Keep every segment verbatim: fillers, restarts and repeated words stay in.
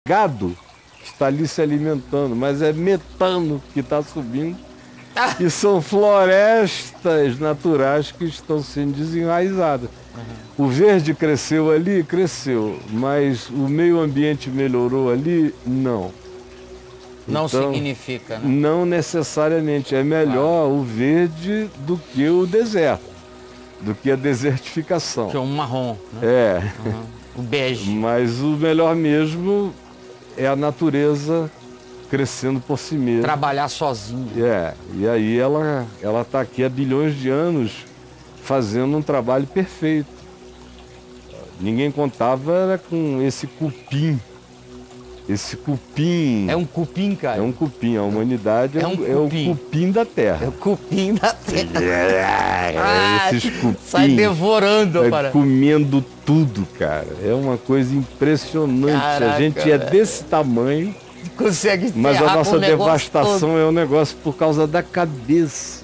gado que está ali se alimentando, mas é metano que está subindo. Ah. E são florestas naturais que estão sendo desenraizadas. Uhum. O verde cresceu ali, cresceu, mas o meio ambiente melhorou ali? Não. Não então, significa, né? Não necessariamente. É melhor ah. o verde do que o deserto, do que a desertificação. Que é um marrom, né? É. Uhum. O bege. Mas o melhor mesmo é a natureza crescendo por si mesma. Trabalhar sozinha. É, e aí ela ela está aqui há bilhões de anos fazendo um trabalho perfeito. Ninguém contava era com esse cupim. Esse cupim... É um cupim, cara? É um cupim. A humanidade é, é, um, cupim. é o cupim da Terra. É o cupim da Terra. É, é, esses cupins. Sai devorando, é, para. comendo tudo, cara. É uma coisa impressionante. Caraca, a gente é desse tamanho... Consegue Mas a nossa devastação todo. é um negócio por causa da cabeça.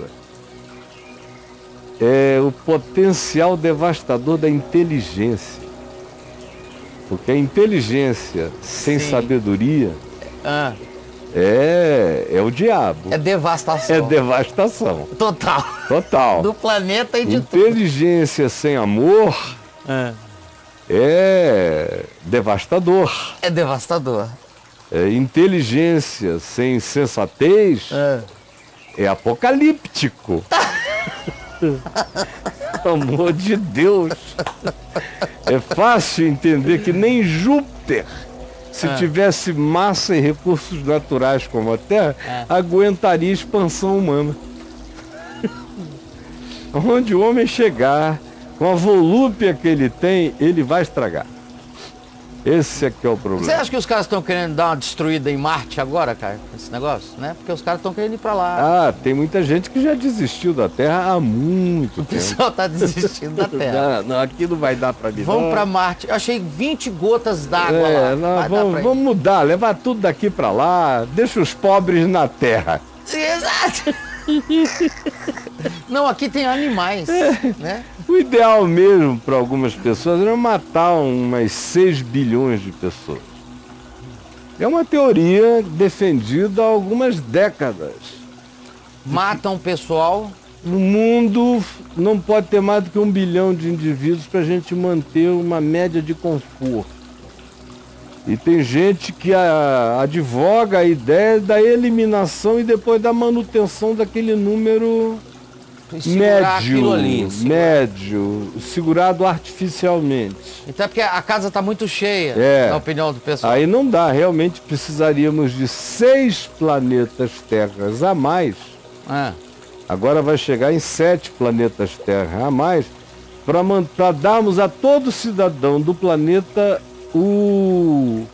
É o potencial devastador da inteligência. Porque a inteligência sem Sim. sabedoria ah. é, é o diabo. É devastação. É devastação. Total. Total. Do planeta e de inteligência tudo. Sem amor ah. é devastador. É devastador. É, inteligência sem sensatez é, é apocalíptico. Pelo amor de Deus. É fácil entender que nem Júpiter, se é. tivesse massa e recursos naturais como a Terra, é. aguentaria expansão humana. Onde o homem chegar, com a volúpia que ele tem, ele vai estragar. Esse é que é o problema. Você acha que os caras estão querendo dar uma destruída em Marte agora, cara, esse negócio, né? Porque os caras estão querendo ir pra lá. Ah, tem muita gente que já desistiu da Terra há muito o tempo. O pessoal tá desistindo da Terra. Não, não, aqui não vai dar pra mim. Vamos pra Marte. Eu achei vinte gotas d'água é, lá. Não, vamos, vamos mudar, levar tudo daqui pra lá, deixa os pobres na Terra. Exato. Não, aqui tem animais, é. né? O ideal mesmo para algumas pessoas era matar umas seis bilhões de pessoas. É uma teoria defendida há algumas décadas. Matam o pessoal? No mundo não pode ter mais do que um bilhão de indivíduos para a gente manter uma média de conforto. E tem gente que a, advoga a ideia da eliminação e depois da manutenção daquele número médio, ali, médio, segurado artificialmente. Então é porque a casa está muito cheia, é. na opinião do pessoal. Aí não dá, realmente precisaríamos de seis planetas terras a mais. É. Agora vai chegar em sete planetas terra a mais para darmos a todo cidadão do planeta o,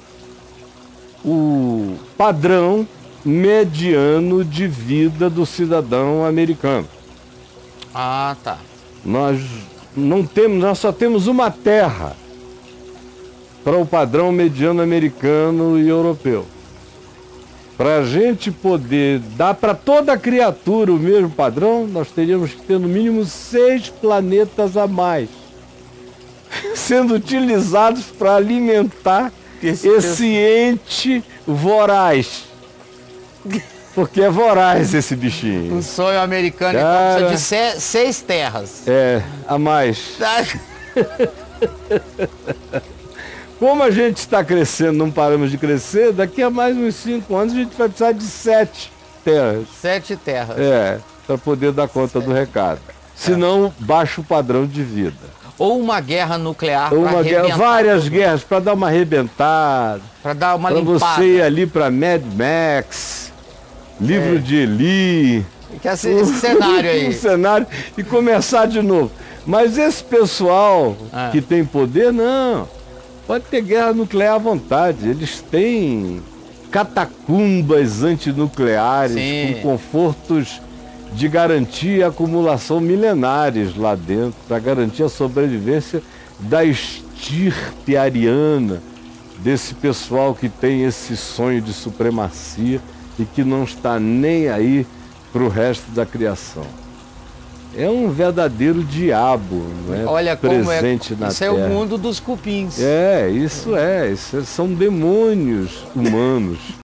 o padrão mediano de vida do cidadão americano. Ah, tá. Nós não temos, nós só temos uma terra para o padrão mediano americano e europeu. Para a gente poder dar para toda criatura o mesmo padrão, nós teríamos que ter no mínimo seis planetas a mais, sendo utilizados para alimentar esse, esse ente voraz. Porque é voraz esse bichinho. Um sonho americano, Cara, então precisa de se, seis terras. É, a mais. Como a gente está crescendo, não paramos de crescer, daqui a mais uns cinco anos a gente vai precisar de sete terras. Sete terras. É, para poder dar conta sete. do recado. Senão, é. baixa o padrão de vida. Ou uma guerra nuclear Ou uma guerra, várias tudo. guerras, para dar uma arrebentada. Para dar uma pra limpada. Para você ir ali para Mad Max, livro é. de Eli. Que esse, esse cenário aí. Um cenário e começar de novo. Mas esse pessoal é. que tem poder, não. Pode ter guerra nuclear à vontade. Eles têm catacumbas antinucleares Sim. com confortos de garantia e acumulação milenares lá dentro, para garantir a sobrevivência da estirpe ariana, desse pessoal que tem esse sonho de supremacia e que não está nem aí para o resto da criação. é um verdadeiro diabo, não é? Olha como é, presente na isso é Terra. o mundo dos cupins. É, isso é, isso são demônios humanos.